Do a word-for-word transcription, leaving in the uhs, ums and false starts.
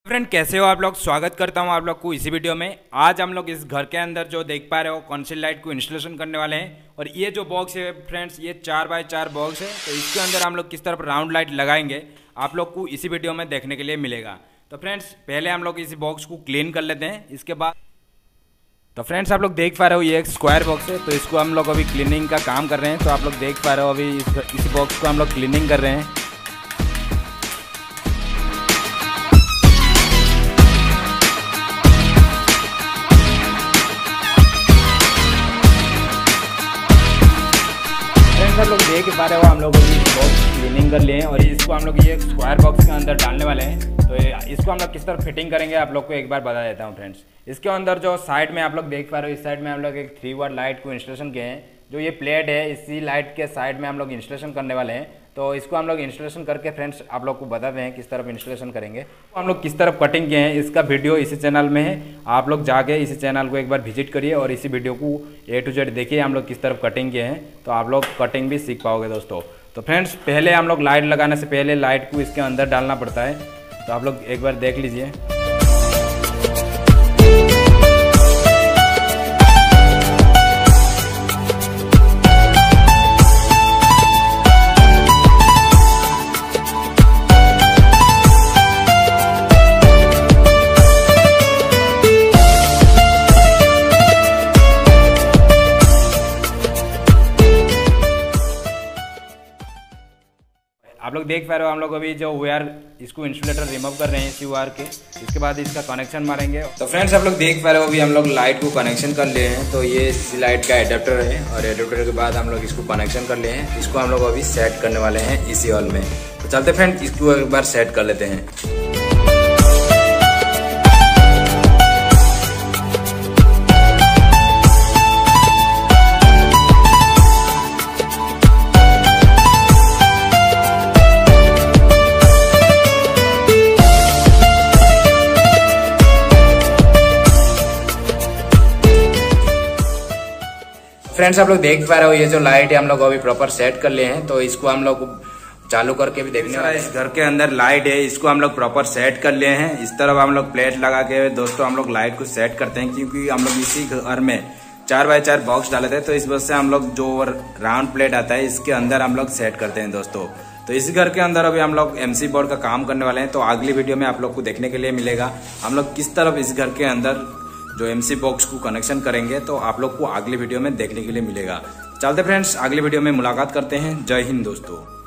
Friend कैसे हो आप लोग। स्वागत करता हूं आप लोग को इसी वीडियो में। आज हम लोग इस घर के अंदर जो देख पा रहे हो कॉन्सिल लाइट को इंस्टॉलेशन करने वाले हैं। और ये जो बॉक्स है फ्रेंड्स, ये चार बाय चार बॉक्स है। तो इसके अंदर हम लोग किस तरफ राउंड लाइट लगाएंगे आप लोग को इसी वीडियो में देखने के लिए मिलेगा। तो फ्रेंड्स पहले हम लोग इसी बॉक्स को क्लीन कर लेते हैं। इसके बाद तो फ्रेंड्स आप लोग देख पा रहे हो ये एक स्क्वायर बॉक्स है। तो इसको हम लोग अभी क्लीनिंग का काम कर रहे हैं। तो आप लोग देख पा रहे हो अभी इस, इस बॉक्स को हम लोग क्लीनिंग कर रहे हैं। आप लोग देख पा रहे हो हम लोग अभी बॉक्स क्लीनिंग कर लिए हैं। और इसको हम लोग ये स्क्वायर बॉक्स के अंदर डालने वाले हैं। तो इसको हम लोग किस तरह फिटिंग करेंगे आप लोग को एक बार बता देता हूं फ्रेंड्स। इसके अंदर जो साइड में आप लोग देख पा रहे हो, इस साइड में हम लोग एक थ्री वाट लाइट को इंस्टॉलेशन किए हैं। जो ये प्लेट है इसी लाइट के साइड में हम लोग इंस्टॉलेशन करने वाले हैं। तो इसको हम लोग इंस्टॉलेशन करके फ्रेंड्स आप लोग को बताते हैं किस तरफ इंस्टॉलेशन करेंगे। तो हम लोग किस तरफ कटिंग किए हैं इसका वीडियो इसी चैनल में है। आप लोग जाके इसी चैनल को एक बार विजिट करिए और इसी वीडियो को ए टू जेड देखिए हम लोग किस तरफ कटिंग किए हैं। तो आप लोग कटिंग भी सीख पाओगे दोस्तों। तो फ्रेंड्स पहले हम लोग लाइट लगाने से पहले लाइट को इसके अंदर डालना पड़ता है। तो आप लोग एक बार देख लीजिए। आप लोग देख पा रहे हो हम लोग अभी जो वायर इसको इंसुलेटर रिमूव कर रहे हैं इसी वायर के। इसके बाद इसका कनेक्शन मारेंगे। तो फ्रेंड्स आप लोग देख पा रहे हो अभी हम लोग लाइट को कनेक्शन कर लिए हैं। तो ये इसी लाइट का एडेप्टर है और एडेप्टर के बाद हम लोग इसको कनेक्शन कर लिए हैं। इसको हम लोग अभी सेट करने वाले हैं इसी हॉल में। तो चलते फ्रेंड्स इसको एक बार सेट कर लेते हैं। फ्रेंड्स आप लोग देख पा रहे हो ये जो लाइट है हम लोग अभी प्रॉपर सेट कर लिए हैं। तो इसको हम लोग चालू करके भी देखने वाले हैं। इस घर के अंदर लाइट है, इसको हम लोग प्रॉपर सेट कर लिए हैं। इस तरफ हम लोग प्लेट लगा के दोस्तों हम लोग लाइट को सेट करते हैं। क्योंकि हम लोग इसी घर में चार बाय चार बॉक्स डाले थे। तो इस वजह से हम लोग जो राउंड प्लेट आता है इसके अंदर हम लोग सेट करते हैं दोस्तों। तो इसी घर के अंदर अभी हम लोग एमसी बोर्ड का काम करने वाले हैं। तो अगली वीडियो में आप लोग को देखने के लिए मिलेगा हम लोग किस तरफ इस घर के अंदर जो एमसी बॉक्स को कनेक्शन करेंगे। तो आप लोग को अगली वीडियो में देखने के लिए मिलेगा। चलते फ्रेंड्स अगली वीडियो में मुलाकात करते हैं। जय हिंद दोस्तों।